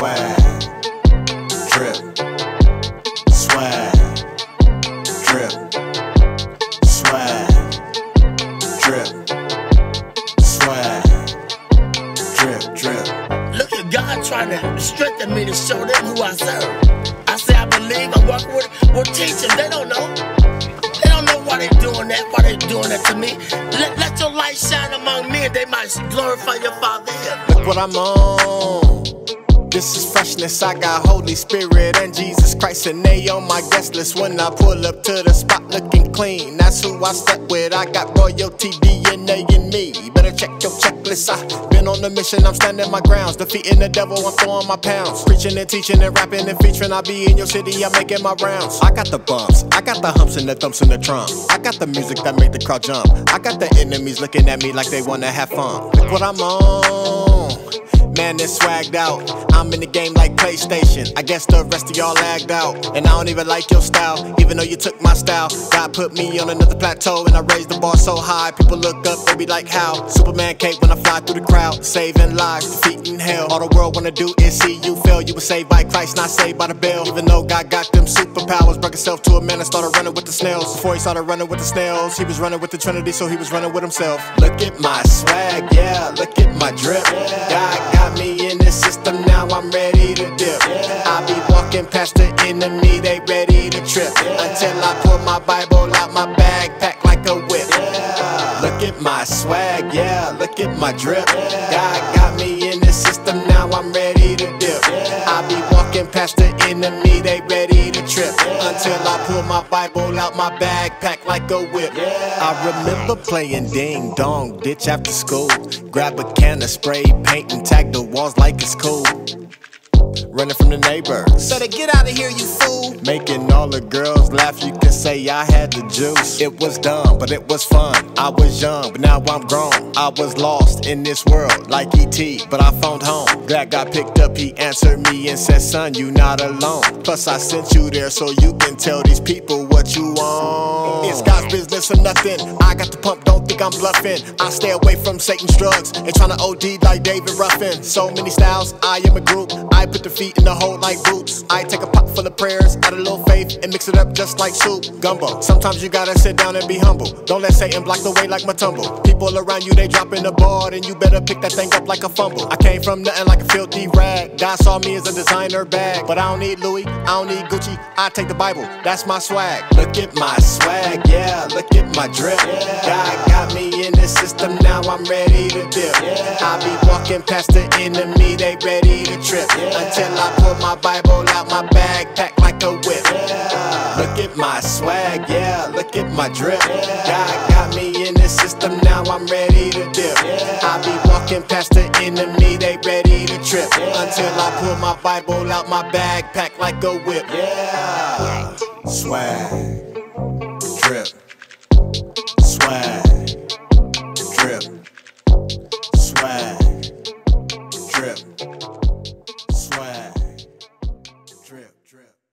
Swagg Dripp, Swagg Dripp, Swagg Dripp, Swagg Dripp, Drip. Look at God trying to strengthen me to show them who I serve. I say I believe, I'm working with teachers. They don't know. They don't know why they're doing that, to me. Let your light shine among men, they might glorify your Father here. Look what I'm on. This is freshness, I got Holy Spirit and Jesus Christ, and they on my guest list. When I pull up to the spot looking clean, that's who I step with. I got royalty DNA in me, better check your checklist. I been on a mission, I'm standing my grounds, defeating the devil, I'm throwing my pounds, preaching and teaching and rapping and featuring. I be in your city, I'm making my rounds. I got the bumps, I got the humps and the thumps and the trump. I got the music that make the crowd jump. I got the enemies looking at me like they wanna have fun. Look what I'm on. Man, it's swagged out. I'm in the game like PlayStation. I guess the rest of y'all lagged out, and I don't even like your style, even though you took my style. God put me on another plateau, and I raised the bar so high. People look up, they be like, how? Superman cape when I fly through the crowd, saving lives, defeating hell. All the world wanna do is see you fail. You were saved by Christ, not saved by the bell. Even though God got them superpowers, broke himself to a man and started running with the snails. Before he started running with the snails, he was running with the Trinity, so he was running with himself. Look at my swag, yeah, look at my drip. God got me in this system, now I'm ready to dip. I be walking past the enemy, they ready to trip, until I pull my Bible out my bag, packed like a whip. Look at my swag, yeah, look at my drip. God got me in this system, now I'm ready to dip. I be walking past the enemy, they ready to trip, until I pull my Bible out my bag, packed like a whip. I remember playing ding dong ditch after school, grab a can of spray paint and tag the walls like it's cool. Running from the neighbors, better get out of here, you fool. Making all the girls laugh, you can say I had the juice. It was dumb, but it was fun. I was young, but now I'm grown. I was lost in this world like E.T., but I found home. Glad got picked up, he answered me and said, son, you not alone. Plus I sent you there so you can tell these people what you want. It's God's business or nothing. I got the pump, don't think I'm bluffing. I stay away from Satan's drugs and tryna OD like David Ruffin. So many styles, I am a group. I put the feet in the hole like boots. I take a pot full of prayers, add a little faith, and mix it up just like soup. Gumbo. Sometimes you gotta sit down and be humble. Don't let Satan block the way like Matumbo. People around you, they dropping the ball, and you better pick that thing up like a fumble. I came from nothing like a filthy rag. God saw me as a designer bag, but I don't need Louis, I don't need Gucci. I take the Bible, that's my swag. Look at my swag, yeah, look at my drip. God got me in this system, now I'm ready to dip. I be walking past the enemy, they ready to trip, until I pull my Bible out my bag, packed like a whip. Look at my swag, yeah, look at my drip. God got me in this system, now I'm ready to dip. I be walking past the enemy, they ready to trip, until I pull my Bible out my bag, packed like a whip. Swag.